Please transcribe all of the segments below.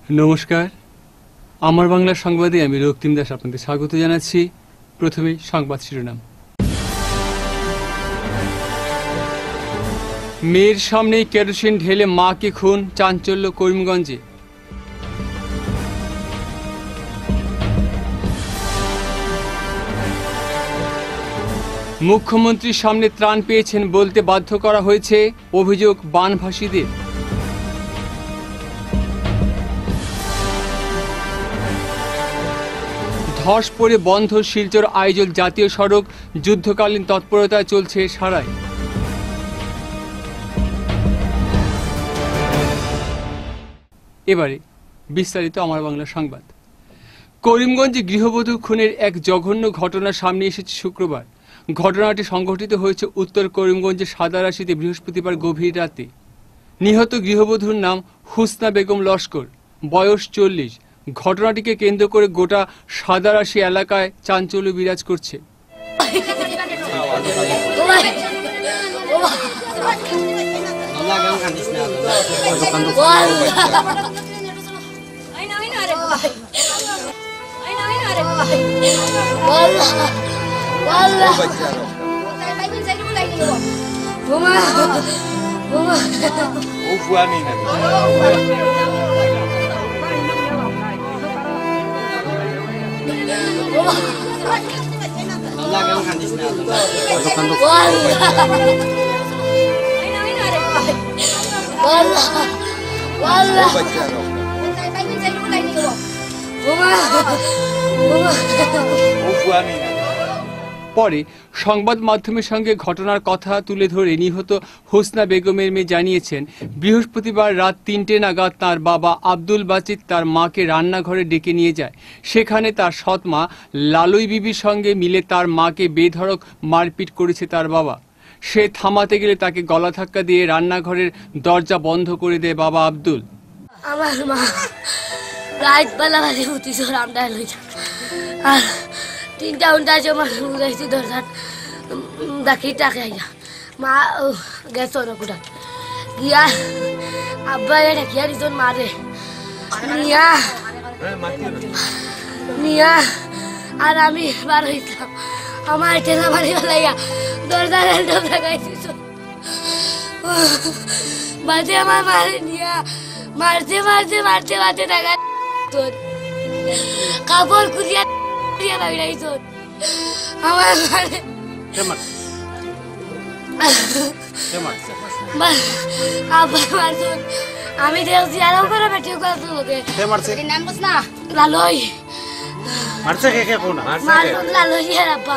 নমস্কার, আমার বাংলা সংবাদে আমি রক্তিম দাস আপনাদের স্বাগত জানাচ্ছি। প্রথমেই সংবাদ শিরোনাম। মেয়ের সামনেই কেরোসিন ঢেলে মাকে খুন, চাঞ্চল্য করিমগঞ্জে। মুখ্যমন্ত্রীর সামনে ত্রাণ পেয়েছেন বলতে বাধ্য করা হয়েছে, অভিযোগ বানভাসীদের। ধস পড়ে বন্ধ শিলচর আইজল জাতীয় সড়ক, যুদ্ধকালীন তৎপরতায় চলছে সারাই। এবারে বিস্তারিত আমার বাংলা সংবাদ। করিমগঞ্জে গৃহবধূ খুনের এক জঘন্য ঘটনা সামনে এসেছে শুক্রবার। ঘটনাটি সংঘটিত হয়েছে উত্তর করিমগঞ্জের সাদারাশিতে বৃহস্পতিবার গভীর রাতে। নিহত গৃহবধূর নাম হুসনা বেগম লস্কর, বয়স 40। ঘটনাটিকে কেন্দ্র করে গোটা সাদারাশি এলাকায় চাঞ্চল্য বিরাজ করছে। পরে সংবাদ মাধ্যমের সঙ্গে ঘটনার কথা তুলে ধরে নিহত হোসনা বেগমের মেয়ে জানিয়েছেন, বৃহস্পতিবার রাত 3টে নাগাদ তার বাবা আব্দুল বাচিত তার মাকে রান্নাঘরে ডেকে নিয়ে যায়। সেখানে তার সৎ মা লালুই বিবির সঙ্গে মিলে তার মাকে বেধড়ক মারপিট করেছে তার বাবা। সে থামাতে গেলে তাকে গলা ধাক্কা দিয়ে রান্নাঘরের দরজা বন্ধ করে দেয় বাবা আব্দুল। আমার মা রাত বেলাবেলি উঠিছ রান্নায় লই আর 3টা ঘন্টা জমা উড়াইছি দরজাত দেখি টাকে আইয়া মা গেছ নকুটা গিয়া আব্বা এটা গিয়া দিজন মারে নিয়া আর আমি বার হইতাম আমার ঠেলা মারি ফেলাইয়া দরজার একদম লাগাইছিস বাজে আমার মারে নিয়া মারতে মারতে মারতে মারতে টাকা কাপড় কুড়িয়া বাগড়াইছ আমার মারে আব্বা মারছ আমি দেখছি আরাম করে বেটিও করছো ওকে নাম বস না লালই মারছে কে কোন লালই এর আব্বা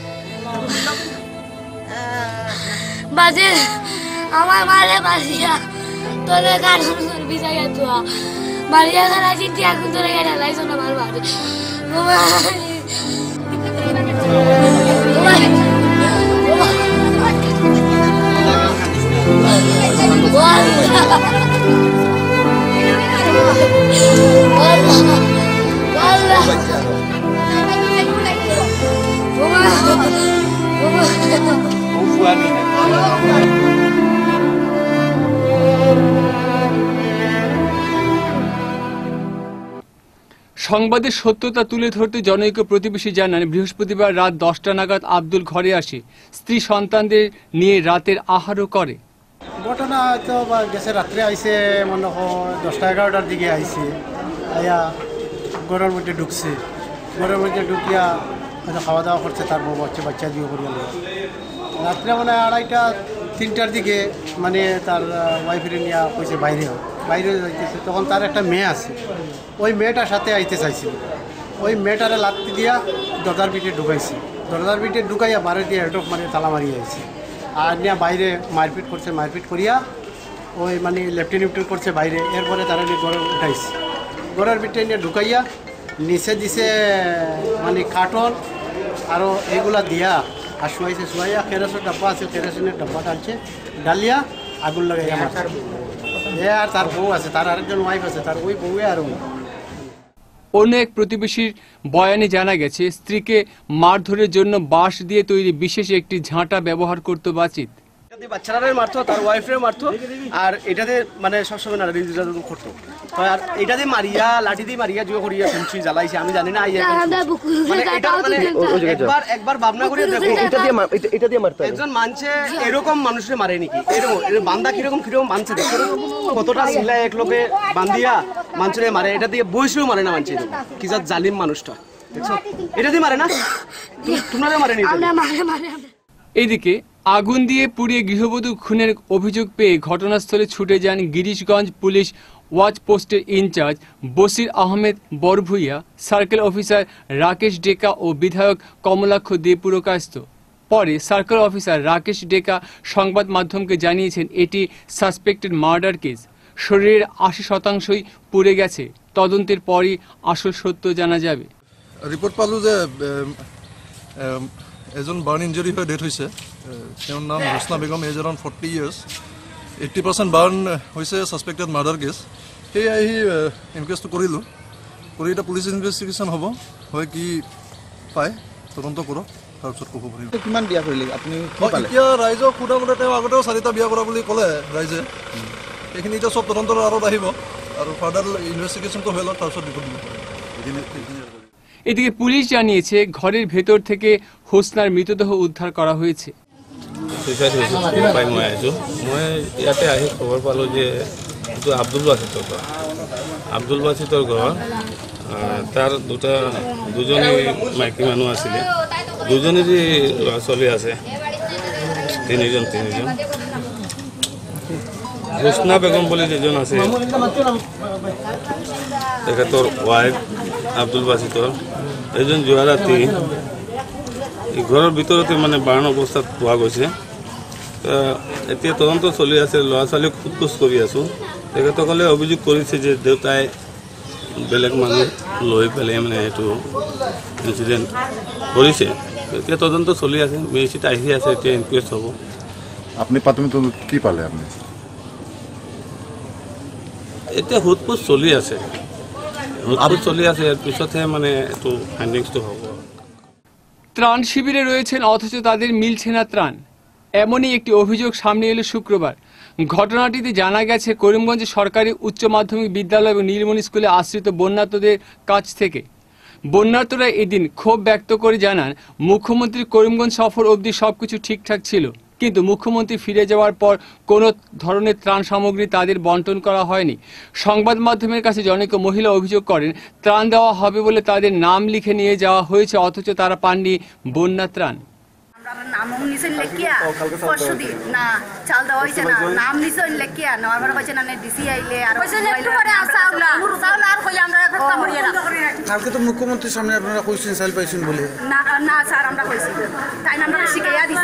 বাজে আমার মারে মারিয়া তোরে গান শুন বিজায়া তো মারিয়া গানা চিন্তি আগুন তোরে গানা লাইছ না মার মারে সংবাদের সত্যতা তুলে ধরতে জনৈক প্রতিবেশী জানান, বৃহস্পতিবার রাত 10টা নাগাদ আব্দুল ঘরে আসে। স্ত্রী সন্তানদের নিয়ে রাতের আহারও করে। ঘটনা হয়তো গেছে রাত্রে আইসে মনে হয় 10টা 11টার দিকে আইসে আয়া ঘরের মধ্যে ঢুকছে। ঘরের মধ্যে ঢুকিয়া হয়তো খাওয়া দাওয়া করছে, তার বউ বাচ্চা দিয়ে করিয়া রাত্রে মানে 2:30 3টার দিকে মানে তার ওয়াইফের নিয়ে কইছে বাইরে যাইতেছে। তখন তার একটা মেয়ে আছে, ওই মেয়েটার সাথে আইতে চাইছিল। ওই মেয়েটারে লাত্তি দিয়া দরজার পিঠে ঢুকাইছে। দরজার পিঠে ঢুকাইয়া বারে দিয়ে হেঁটক মানে তালা মারিয়ে আইছে। আর নিয়ে বাইরে মারপিট করছে, মারপিট করিয়া ওই মানে লেফটেন্ট করছে বাইরে। এরপরে তারা নিয়ে ঘরে উঠাইছে। ঘরের পিঠে নিয়ে ঢুকাইয়া নিচে দিছে মানে কার্টন আরও এইগুলা দিয়া আর শুয়াইয়া কেরোসিনের ডাব্বা আছে, কেরোসিনের ডাব্বাটা আনছে ডালিয়া আগুন লাগাইয়া আর তার বউ আছে, তার আরেকজন ওয়াইফ আছে, তার ওই বউয়ে আর অন্য এক প্রতিবেশীর বয়ানে জানা গেছে, স্ত্রীকে মারধরের জন্য বাঁশ দিয়ে তৈরি বিশেষ একটি ঝাঁটা ব্যবহার করত বাচিত। বাচ্চারা মারতো, তার ওয়াইফরে মারতো, আর এটাতে মানে সবসময় নারী নির্যাতন করতো। আর এটা দিয়ে মারিয়া, লাঠি দিয়ে মারিয়া জুয়ে করিয়া শুনছি জ্বালাইছে, আমি জানি না আইয়া মানে এটা মানে একবার ভাবনা করে দেখো, এটা দিয়ে মারতে একজন মানুষে এরকম মানুষে মারে নাকি? এরকম বান্দা কিরকম মানছে দেখো, কতটা সিলাই এক লোকে বান্দিয়া মানুষে মারে, এটা দিয়ে বয়সেও মারে না মানছে, কি যা জালিম মানুষটা, দেখছো? এটা দিয়ে মারে না, তোমরা মারে নি। এদিকে আগুন দিয়ে পুড়িয়ে গৃহবধূ খুনের অভিযোগ পেয়ে ঘটনাস্থলে ছুটে যান গিরিশগঞ্জ পুলিশ ওয়াচ পোস্টের incharge Basir Ahmed Barbhuiya, circle officer Rakesh Deka ও বিধায়ক কমলাক্ষ দে পুরকায়স্থ। পরে সার্কেল অফিসার রাকেশ ডেকা সংবাদ মাধ্যমকে জানিয়েছেন এটি সাসপেক্টেড মার্ডার কেস, শরীরের ৮০% পুড়ে গেছে, তদন্তের পরই আসল সত্য জানা যাবে। রিপোর্ট পালো যে এজন বাৰ্ণ ইঞ্জুৰি হৈ ডেথ হৈছে। তেওঁৰ নাম Hosna Begum, age around 40 years। 80% burn হৈছে ছাছপেক্টেড মাৰ্ডাৰ কেছ। সেয়ে আহি ইনকুৱেষ্টটো কৰিলোঁ, কৰি এতিয়া পুলিচ ইনভেষ্টিগেশ্যন হ'ব, হয় কি পায় তদন্ত কৰক, তাৰপিছত ক'ব পাৰিম। কিমান বিয়া কৰিলে আপুনি? এতিয়া ৰাইজক সোধামতে তেওঁ আগতেও 4টা বিয়া কৰা বুলি ক'লে ৰাইজে, সেইখিনি এতিয়া চব তদন্তৰ আঁৰত আহিব আৰু ফাৰ্ডাৰ ইনভেষ্টিগেশ্যনটো হৈ লওক, তাৰপিছত ৰিপৰ্ট দিব পাৰিম। এদিকে পুলিশ জানিয়েছে ঘরের ভেতর থেকে হোসনার মৃতদেহ উদ্ধার করা হয়েছে। মই ইয়াতে আহি খবৰ পালোঁ যে এইটো আব্দুল বাছিতৰ ঘৰ, তাৰ দুজনী মাইকী মানুহ আছিলে, দুজনীৰে ল'ৰা ছোৱালী আছে, তিনিজন। হোসনা বেগম বুলি যিজন আছে তেখেতৰ ৱাইফ আব্দুল বাছিতৰ, এজন যোৱা ৰাতি ঘৰৰ ভিতৰতে মানে বাৰ্ণ অৱস্থাত পোৱা গৈছে। এতিয়া তদন্ত চলি আছে, ল'ৰা ছোৱালীক সোধ কৰি আছোঁ। তেখেতসকলে অভিযোগ কৰিছে যে দেউতাই বেলেগ মানুহ লৈ পেলাই মানে এইটো ইনচিডেণ্ট কৰিছে। এতিয়া তদন্ত চলি আছে, মেজিষ্ট্ৰেট আহি আছে, এতিয়া ইনকুৱেষ্ট হ'ব। আপনি প্রাথমিক তদন্ত কি পালে? আপনি এতিয়া সোধপোছ চলি আছে, এর পিছতহে মানে একটু ফাইন্ডিংসটো হ'ব। ত্রাণ শিবিরে রয়েছেন অথচ তাদের মিলছে না ত্রাণ, এমনই একটি অভিযোগ সামনে এলো শুক্রবার। ঘটনাটিতে জানা গেছে করিমগঞ্জ সরকারি উচ্চ মাধ্যমিক বিদ্যালয় এবং নীলমণি স্কুলে আশ্রিত বন্যার্তদের কাছ থেকে। বন্যার্তরা এদিন ক্ষোভ ব্যক্ত করে জানান মুখ্যমন্ত্রী করিমগঞ্জ সফর অবধি সবকিছু ঠিকঠাক ছিল, কিন্তু মুখ্যমন্ত্রী ফিরে যাওয়ার পর কোনো ধরনের ত্রাণ সামগ্রী তাদের বন্টন করা হয়নি। সংবাদ মাধ্যমের কাছে জনৈক মহিলা অভিযোগ করেন ত্রাণ দেওয়া হবে বলে তাদের নাম লিখে নিয়ে যাওয়া হয়েছে, অথচ তারা পাননি বন্যা ত্রাণ। নাম নিছেন লেখিয়া পরশুদিন না চাল দেওয়া হয়েছে না, নাম নিছেন লেখিয়া নেওয়ার পরে হয়েছে না ডিসি আইলে আর কালকে তো মুখ্যমন্ত্রীর সামনে আপনারা কইছেন চাল পাইছেন বলে। না না স্যার আমরা কইছি তাই আমরা শিখাইয়া দিছি,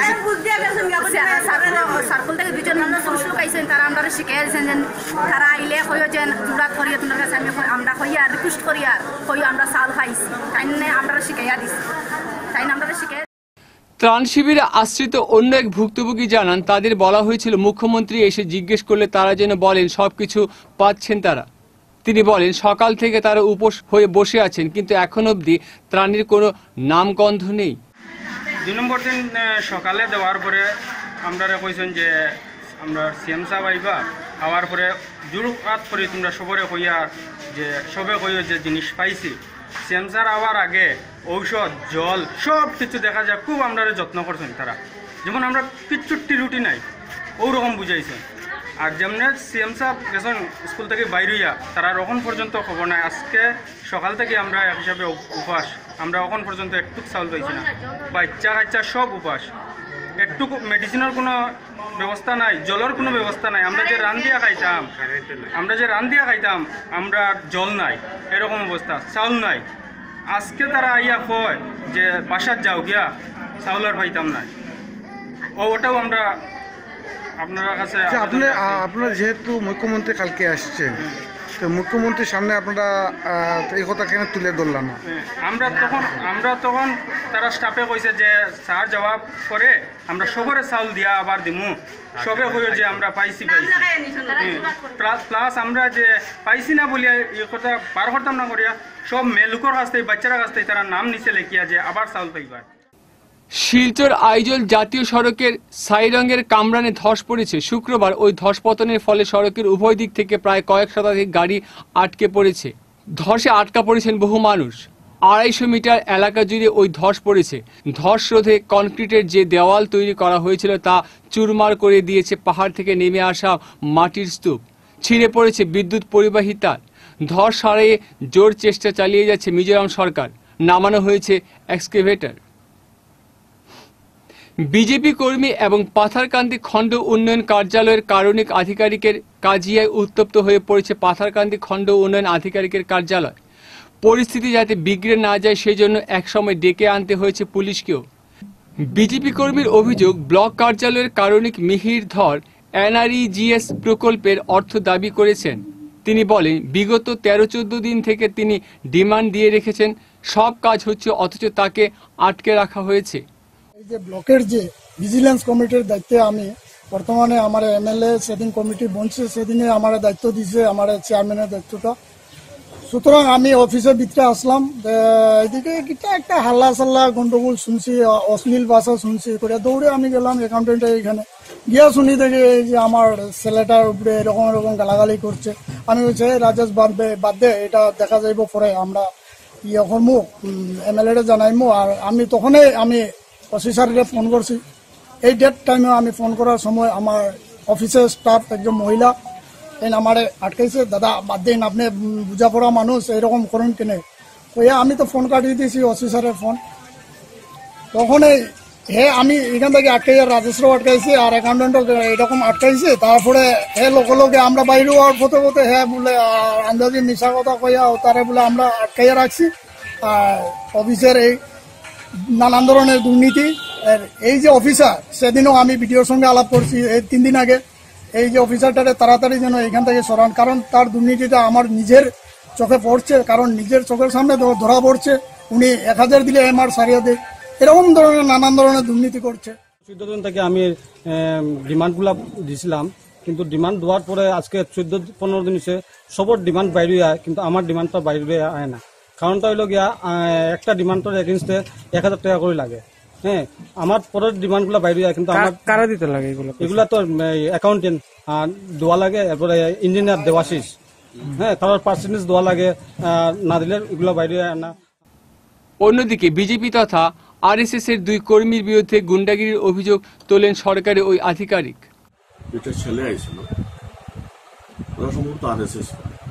সার্কুল থেকে দুজন পুরুষ লোক আইছেন, তারা আমরা শিখাইয়া দিয়েছেন যে তারা আইলে কইও যে জোড়াত করিয়া তোমার কাছে আমরা কইয়া রিকোয়েস্ট করিয়া কইও আমরা চাল পাইছি, তাই আমরা শিখাইয়া দিছি, তাই আমরা শিখাই। ত্রাণ শিবিরে আশ্রিত অন্য এক ভুক্তভোগী জানান তাদের বলা হয়েছিল মুখ্যমন্ত্রী এসে জিজ্ঞেস করলে তারা যেন বলেন সবকিছু পাচ্ছেন তারা। তিনি বলেন সকাল থেকে তারা উপোস হয়ে বসে আছেন, কিন্তু এখন অবধি ত্রাণের কোনো নামগন্ধ নেই। 2 নম্বর দিন সকালে দেওয়ার পরে আমরা কইছেন যে আমরা সিএম সাহেব আইবা, আওয়ার পরে জোর কাজ করে তোমরা সবরে কইয়া যে সবে কইও যে জিনিস পাইছি। সিএম স্যার আওয়ার আগে ঔষধ জল সব কিছু দেখা যায় খুব আমরা যত্ন করছেন তারা, যেমন আমরা কিচ্ছুটি রুটি নাই ওরকম বুঝাইছেন। আর যেমন সিএম সাহেব গেছেন স্কুল থেকে বাইরিয়া, তারা এখন পর্যন্ত খবর নাই। আজকে সকাল থেকে আমরা এক হিসাবে উপাস, আমরা এখন পর্যন্ত একটু চাউল পাইছি না, বাচ্চা কাচ্চা সব উপাস, একটু মেডিসিনের কোনো ব্যবস্থা নাই, জলের কোনো ব্যবস্থা নাই। আমরা যে রান্ধিয়া খাইতাম আমরা জল নাই, এরকম অবস্থা, চাউল নাই। আজকে তারা আইয়া কয় যে বাসার যাও গিয়া চাউলের পাইতাম নাই, ওটাও আমরা আপনার কাছে। আপনার যেহেতু মুখ্যমন্ত্রী কালকে আসছেন, তো মুখ্যমন্ত্রীর সামনে আপনারা এই কথা কেন তুলে ধরলাম না? আমরা তখন তারা স্টাফে কইছে যে স্যার জবাব করে আমরা সবরে চাউল দিয়া আবার দিমু, সবে কইও যে আমরা পাইছি প্লাস আমরা যে পাইছি না বলিয়া এই কথা পার করতাম না করিয়া সব মেলুকর কাছ থেকে বাচ্চারা কাছ থেকে তারা নাম নিচে লেখিয়া যে আবার চাউল পাইবা। শিলচর আইজল জাতীয় সড়কের সাইরঙ্গের কামরানে ধস পড়েছে। শুক্রবার ওই ধসপতনের ফলে সড়কের উভয় দিক থেকে প্রায় কয়েক শতাধিক গাড়ি আটকে পড়েছে। ধসে আটকা পড়েছেন বহু মানুষ। 250 মিটার এলাকা জুড়ে ওই ধস পড়েছে। ধস রোধে কনক্রিটের যে দেওয়াল তৈরি করা হয়েছিল তা চুরমার করে দিয়েছে পাহাড় থেকে নেমে আসা মাটির স্তূপ। ছিঁড়ে পড়েছে বিদ্যুৎ পরিবাহী তার। ধস সারিয়ে জোর চেষ্টা চালিয়ে যাচ্ছে মিজোরাম সরকার। নামানো হয়েছে এক্সকেভেটর। বিজেপি কর্মী এবং পাথারকান্দি খণ্ড উন্নয়ন কার্যালয়ের কারণিক আধিকারিকের কাজিয়ায় উত্তপ্ত হয়ে পড়েছে পাথারকান্দি খণ্ড উন্নয়ন আধিকারিকের কার্যালয়। পরিস্থিতি যাতে বিগড়ে না যায় সেজন্য একসময় ডেকে আনতে হয়েছে পুলিশকেও। বিজেপি কর্মীর অভিযোগ, ব্লক কার্যালয়ের কারণিক মিহির ধর NREGS প্রকল্পের অর্থ দাবি করেছেন। তিনি বলেন, বিগত 13-14 দিন থেকে তিনি ডিমান্ড দিয়ে রেখেছেন, সব কাজ হচ্ছে অথচ তাকে আটকে রাখা হয়েছে। এই যে ব্লকের যে ভিজিলেন্স কমিটির দায়িত্বে আমি বর্তমানে আমার MLA সেদিন কমিটি বনছে, সেদিনে আমার দায়িত্ব দিয়েছে আমার চেয়ারম্যানের দায়িত্বটা। সুতরাং আমি অফিসের ভিতরে আসলাম, এদিকে একটা হাল্লা সাল্লা গন্ডগোল শুনছি, অশ্লীল ভাষা শুনছি করে দৌড়ে আমি গেলাম অ্যাকাউন্টেন্টের এখানে গিয়া শুনি দেখি এই যে আমার ছেলেটার উপরে এরকম এরকম গালাগালি করছে। আমি বলছি, রাজেশ বাদ দে, এটা দেখা যাইব পরে, আমরা ইয়ে করবো, MLA জানাইমু। আর আমি তখনই আমি অফিসারকে ফোন করছি। এই ডেট টাইমে আমি ফোন করার সময় আমার অফিসের স্টাফ একজন মহিলা আমারে আটকাইছে, দাদা বাদ দিন, আপনি বুঝা পড়া মানুষ, এইরকম করুন কেনে। আমি তো ফোন কাটিয়ে দিয়েছি অফিসারের ফোন। তখনই আমি এখান থেকে আটকাই, রাজেশরাও আটকাইছে আর অ্যাকাউন্টেন্টও এরকম আটকাইছে। তারপরে লগে আমরা বাইরে হওয়ার পথে পথে বলে আন্দাজি মিশা কথা কইয়া তারে বলে আমরা আটকাইয়া রাখছি। আর অফিসের এই নানান ধরনের দুর্নীতি, এই যে অফিসার, সেদিনও আমি ভিডিওর সঙ্গে আলাপ করছি এই 3 দিন আগে, এই যে অফিসারটারে তাড়াতাড়ি যেন এখান থেকে সরান, কারণ তার দুর্নীতিটা আমার নিজের চোখে পড়ছে, কারণ নিজের চোখের সামনে ধরা পড়ছে। উনি 1000 দিলে MR সারিয়ে দেয়, এরকম ধরনের নানান ধরনের দুর্নীতি করছে। 14 দিন থেকে আমি ডিমান্ডগুলা দিছিলাম, কিন্তু ডিমান্ড দেওয়ার পরে আজকে 14-15 দিন হচ্ছে সবর ডিমান্ড বাইরে আয়, কিন্তু আমার ডিমান্ডটা বাইরে আয় না। কারণটা হইল গিয়া একটা ডিমান্ডের এগেনস্টে 1000 টাকা করে লাগে। হ্যাঁ, আমার পরের ডিমান্ডগুলো বাইরে যায়, কিন্তু আমার কারা দিতে লাগে এগুলা তো অ্যাকাউন্টেন্ট দেওয়া লাগে, এরপরে ইঞ্জিনিয়ার দেওয়াশিস, হ্যাঁ, তার পার্সেন্টেজ দেওয়া লাগে, না দিলে এগুলো বাইরে না। অন্যদিকে বিজেপি তথা RSS এর 2 কর্মীর বিরুদ্ধে গুন্ডাগিরির অভিযোগ তোলেন সরকারি ওই আধিকারিক। এটা ছেলে আইছিল, ওরা সম্ভবত RSS।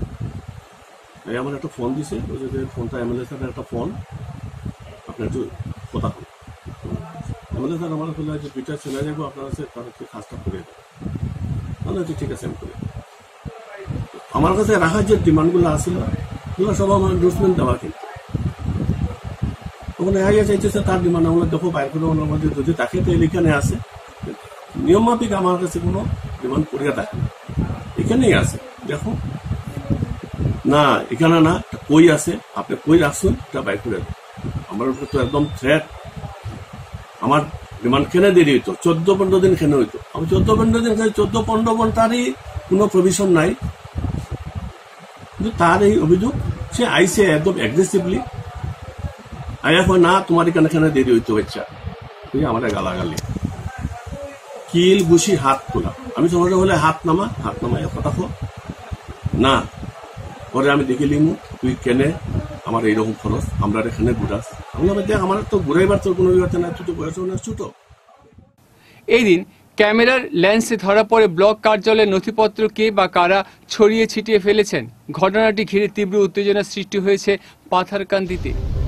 আমার একটা ফোন দিছে, ওই যে ফোনটা MLA স্যারের একটা ফোন, আপনি একটু কথা বলুন। MLA স্যার আমার বললো যে পিটার চলে যাবো, আপনারা তার একটু কাজটা করে দেবেন। তাহলে ঠিক আছে, আমি করে আমার কাছে রাখার যে ডিমান্ডগুলো আসছিল ওগুলো সব আমার এন্ডোর্সমেন্ট দেওয়া, কিন্তু ওখানে আইয়া চাইতেছে তার ডিমান্ড আমরা দেখো বাইর করে ওনার মধ্যে যদি তাকে তো এখানে আসে, নিয়ম মাফিক আমার কাছে কোনো ডিমান্ড করিয়া থাকে না, এখানেই আছে দেখো না, এখানে না, কই আছে, আপনি কই রাখছেন এটা বাইর করে দেন। আমার উপরে তো একদম থ্রেট, আমার ডিমান্ড কেনে দেরি হইতো, 14-15 দিন কেনে হইতো। আমি 14-15 দিন 14-15 ঘন্টারই কোনো প্রভিশন নাই, কিন্তু তার এই অভিযোগ সে আইসে একদম অ্যাগ্রেসিভলি আয়া হয় না, তোমার এখানে দেরি হইতো, বাচ্চা তুই আমার গালাগালি, কিল ঘুষি হাত তোলা। আমি সমাজে বলে হাত নামাই কথা না, পরে আমি দেখিলিমু তুই কেনে আমার এইরকম খরচ, আমরা এখানে ঘুরাস। আমি দেখ আমার তো ঘুরাইবার তোর কোনো ব্যাপার না, তুই তো বয়স না ছোট। এই দিন ক্যামেরার লেন্সে ধরা পড়ে ব্লক কার্যালয়ের নথিপত্র কে বা কারা ছড়িয়ে ছিটিয়ে ফেলেছেন। ঘটনাটি ঘিরে তীব্র উত্তেজনা সৃষ্টি হয়েছে পাথারকান্দিতে।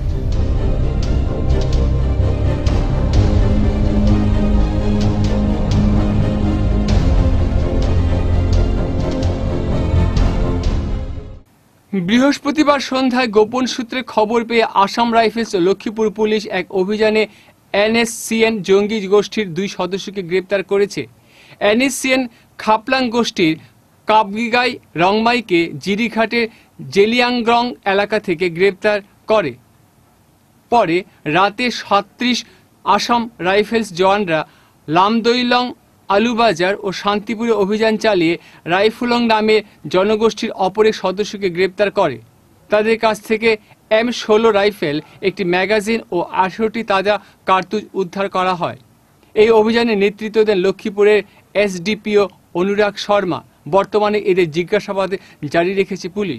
বৃহস্পতিবার সন্ধ্যায় গোপন সূত্রে খবর পেয়ে আসাম রাইফেলস ও লক্ষ্মীপুর পুলিশ এক অভিযানে NSCN জঙ্গি গোষ্ঠীর 2 সদস্যকে গ্রেপ্তার করেছে। NSCN খাপলাং গোষ্ঠীর কাবগিগাই রংমাইকে জিরিঘাটের জেলিয়াংগ্রং এলাকা থেকে গ্রেপ্তার করে। পরে রাতে 37 আসাম রাইফেলস জওয়ানরা লামদৈলং, আলুবাজার ও শান্তিপুরে অভিযান চালিয়ে রাইফুলং নামে জনগোষ্ঠীর অপর এক সদস্যকে গ্রেপ্তার করে। তাদের কাছ থেকে M16 রাইফেল, একটি ম্যাগাজিন ও 18টি তাজা কার্তুজ উদ্ধার করা হয়। এই অভিযানে নেতৃত্ব দেন লক্ষ্মীপুরের SDPO অনুরাগ শর্মা। বর্তমানে এদের জিজ্ঞাসাবাদ জারি রেখেছে পুলিশ।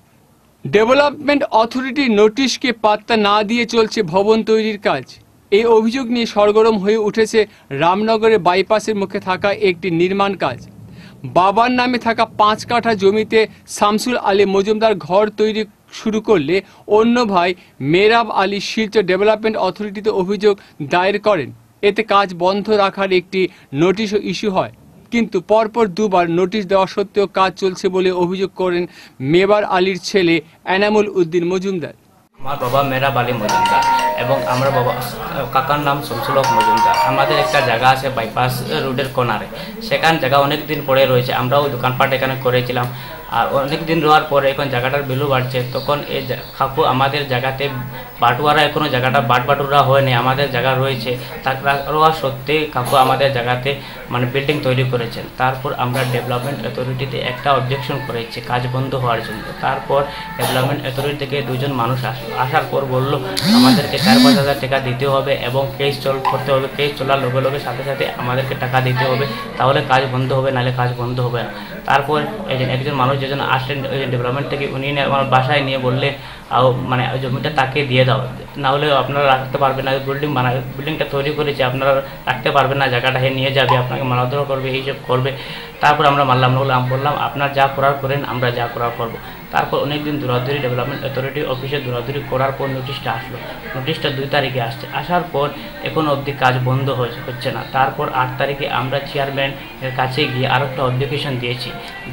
ডেভেলপমেন্ট অথরিটির নোটিশকে পাত্তা না দিয়ে চলছে ভবন তৈরির কাজ। এই অভিযোগ নিয়ে সরগরম হয়ে উঠেছে রামনগরের বাইপাসের মুখে থাকা একটি নির্মাণ কাজ। বাবার নামে থাকা 5 কাঠা জমিতে শামসুল আলী মজুমদার ঘর তৈরি শুরু করলে অন্য ভাই মেরাব আলী শিলচর ডেভেলপমেন্ট অথরিটিতে অভিযোগ দায়ের করেন। এতে কাজ বন্ধ রাখার একটি নোটিশও ইস্যু হয়, কিন্তু পরপর দুবার নোটিশ দেওয়া সত্ত্বেও কাজ চলছে বলে অভিযোগ করেন মেবার আলীর ছেলে এনামুল উদ্দিন মজুমদার। আমার বাবা মেরাব আলী মজুমদার এবং আমার বাবা কাকার নাম শামসুল হক মজুমদার। আমাদের একটা জায়গা আছে বাইপাস রোডের কোনারে, সেখান জায়গা অনেক দিন পরে রয়েছে। আমরাও দোকানপাট এখানে করেছিলাম, আর অনেক দিন রোয়ার পরে এখন জায়গাটার ভ্যালু বাড়ছে। তখন এই কাকু আমাদের জায়গাতে বাটুয়ারা, এখনও জায়গাটা বাটুরা হয়নি, আমাদের জায়গা রয়েছে। রোয়া সত্ত্বে কাকু আমাদের জায়গাতে মানে বিল্ডিং তৈরি করেছেন। তারপর আমরা ডেভেলপমেন্ট অথরিটিতে একটা অবজেকশন করেছি কাজ বন্ধ হওয়ার জন্য। তারপর ডেভেলপমেন্ট অথরিটি থেকে 2 জন মানুষ আসার পর বললো আমাদেরকে 4-5 হাজার টাকা দিতে হবে এবং কেস করতে হবে। কেস চলার লগে লগে সাথে সাথে আমাদেরকে টাকা দিতে হবে, তাহলে কাজ বন্ধ হবে, নাহলে কাজ বন্ধ হবে না। তারপর একজন মানুষ যেজন আসলেন ডেভেলপমেন্ট থেকে, উনি আমার বাসায় নিয়ে বললেন মানে জমিটা তাকে দিয়ে দাও, নাহলে আপনারা রাখতে পারবেন না। বিল্ডিংটা তৈরি করেছে, আপনারা রাখতে পারবেন না, জায়গাটা নিয়ে যাবে, আপনাকে মারধর করবে, এইসব করবে। তারপর আমরা মানলাম না, বললাম আপনার যা করার করেন, আমরা যা করার করবো। তারপর অনেকদিন দৌড়াদৌড়ি ডেভেলপমেন্ট অথরিটি অফিসে দৌড়াদৌড়ি করার পর নোটিশটা আসলো। নোটিশটা 2 তারিখে আসছে। আসার পর এখন অবধি কাজ বন্ধ হচ্ছে না। তারপর 8 তারিখে আমরা চেয়ারম্যানের কাছে গিয়ে আরও একটা অবজেকশন দিয়েছি।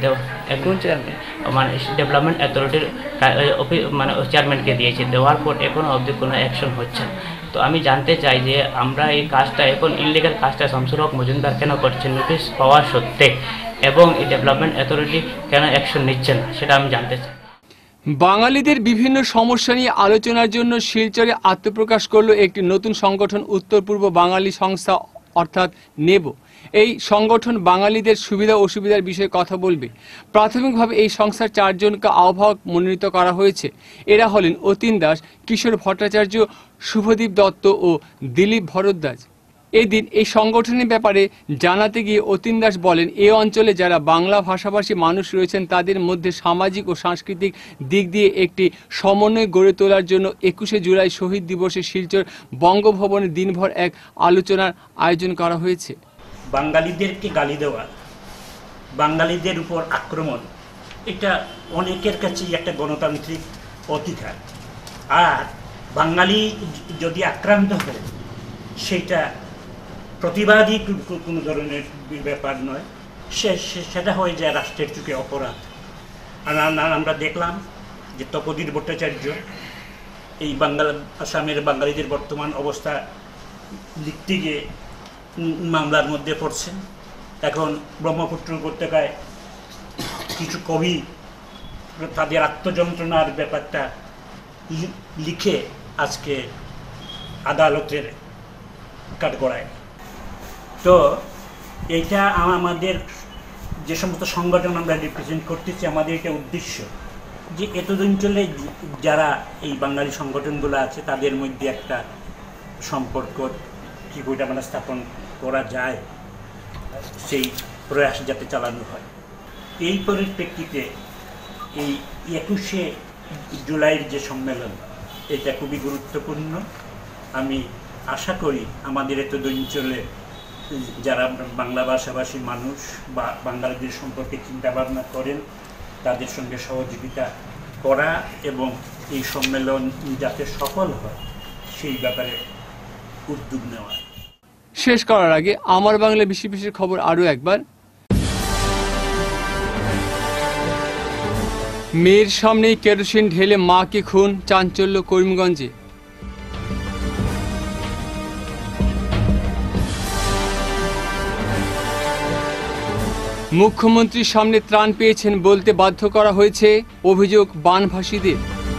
এখন চেয়ারম্যান মানে ডেভেলপমেন্ট অথরিটির মানে চেয়ারম্যানকে দিয়েছি। দেওয়ার পর এখনও অবধি কোনো অ্যাকশন হচ্ছে না। তো আমি জানতে চাই যে আমরা এই কাজটা, এখন ইনলিগাল কাজটা শামসুল হক মজুমদার কেন করছেন নোটিশ পাওয়া সত্ত্বে, এবং এই ডেভেলপমেন্ট অথরিটি কেন অ্যাকশন নিচ্ছে না, সেটা আমি জানতে চাই। বাঙালিদের বিভিন্ন সমস্যা নিয়ে আলোচনার জন্য শিলচরে আত্মপ্রকাশ করলো একটি নতুন সংগঠন, উত্তর পূর্ব বাঙালি সংস্থা অর্থাৎ নেবো। এই সংগঠন বাঙালিদের সুবিধা অসুবিধার বিষয়ে কথা বলবে। প্রাথমিকভাবে এই সংস্থার 4 জনকে আহ্বায়ক মনোনীত করা হয়েছে। এরা হলেন অতীন দাস, কিশোর ভট্টাচার্য, শুভদীপ দত্ত ও দিলীপ ভরদ্বাজ। এদিন এই সংগঠনের ব্যাপারে জানাতে গিয়ে অতীন দাস বলেন, এই অঞ্চলে যারা বাংলা ভাষাভাষী মানুষ রয়েছেন তাদের মধ্যে সামাজিক ও সাংস্কৃতিক দিক দিয়ে একটি সমন্বয় গড়ে তোলার জন্য 21শে জুলাই শহীদ দিবসে শিলচর বঙ্গভবনে দিনভর এক আলোচনার আয়োজন করা হয়েছে। বাঙালিদেরকে গালি দেওয়া, বাঙালিদের উপর আক্রমণ, এটা অনেকের কাছেই একটা গণতান্ত্রিক অধিকার। আর বাঙালি যদি আক্রান্ত হয় সেটা প্রতিবাদী কোনো ধরনের ব্যাপার নয়, সেটা হয়ে যায় রাষ্ট্রের চোখে অপরাধ। আর আমরা দেখলাম যে তপোধীর ভট্টাচার্য এই আসামের বাঙালিদের বর্তমান অবস্থা লিখতে গিয়ে মামলার মধ্যে পড়ছেন। এখন ব্রহ্মপুত্র উপত্যকায় কিছু কবি তাদের আত্মযন্ত্রণার ব্যাপারটা লিখে আজকে আদালতের কাঠগড়ায়। তো এইটা আমাদের যে সমস্ত সংগঠন আমরা রিপ্রেজেন্ট করতেছি, আমাদের এটা উদ্দেশ্য যে এতদিন চলে যারা এই বাঙালি সংগঠনগুলো আছে তাদের মধ্যে একটা সম্পর্ক কী বইটা আমরা স্থাপন করা যায়, সেই প্রয়াস যাতে চালানো হয়। এই পরিপ্রেক্ষিতে এই 21শে জুলাইয়ের যে সম্মেলন, এটা খুবই গুরুত্বপূর্ণ। আমি আশা করি আমাদের এতদিন চলে যারা বাংলা ভাষাভাষী মানুষ বা বাঙালিদের সম্পর্কে চিন্তাভাবনা করেন তাদের সঙ্গে সহযোগিতা করা এবং এই সম্মেলন যাতে সফল হয় সেই ব্যাপারে উদ্যোগ নেওয়া। শেষ করার আগে আমার বাংলা বিশেষ খবর আরও একবার। মেয়ের সামনেই কেরোসিন ঢেলে মাকে খুন, চাঞ্চল্য করিমগঞ্জে। মুখ্যমন্ত্রীর সামনে ত্রাণ পেয়েছেন বলতে বাধ্য করা হয়েছে, অভিযোগ বানভাসীদের।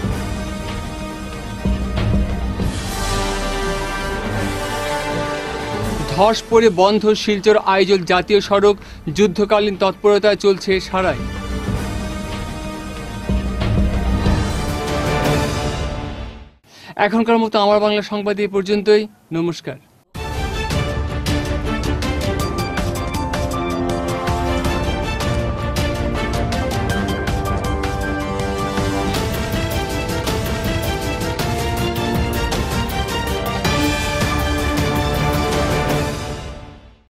ধস পড়ে বন্ধ শিলচর আইজল জাতীয় সড়ক, যুদ্ধকালীন তৎপরতায় চলছে সারাই। এখনকার মতো আমার বাংলা সংবাদ এই পর্যন্তই। নমস্কার।